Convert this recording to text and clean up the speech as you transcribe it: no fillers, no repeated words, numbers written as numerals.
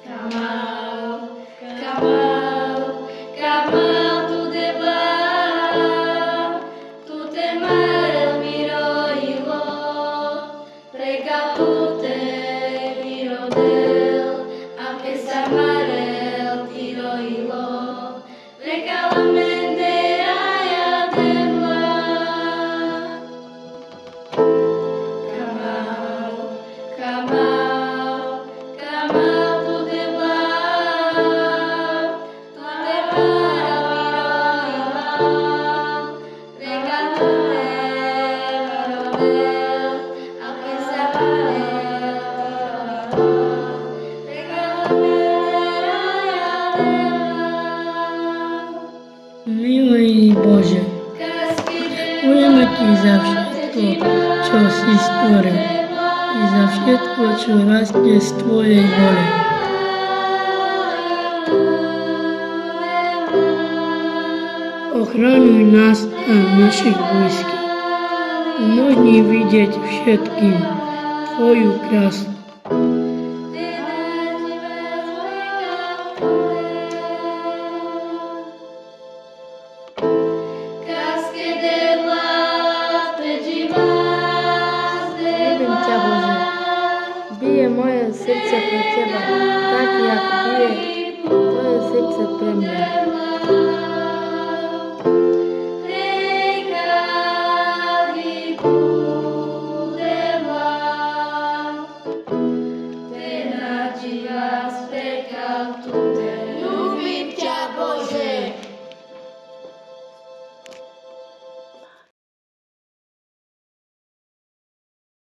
Kamal, Kamal, Kamal, tu de bar, tu te marel miro ilo, preka tu te miro del, aunque sa marel tiro ilo, preka la mente aya debla. Kamal, Kamal, Kamal, tu de bar, tu te marel miro ilo, preka tu te miro del, aunque sa marel tiro ilo, preka la mente aya debla. Milý Bože, ďakujeme Ti za všetko, čo si stvoril, i za všetko, čo rastie z Tvojej vôle. Ochraňuj nás a našich blízkych. Umožni vidieť všetkým Tvoju krásu. Ľúbim ťa, Bože. Bije moje srdce pre Teba, tak jak bije Tvoje srdce pre mňa.